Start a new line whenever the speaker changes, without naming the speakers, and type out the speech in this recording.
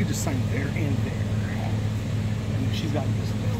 just sign there and there. And she's got this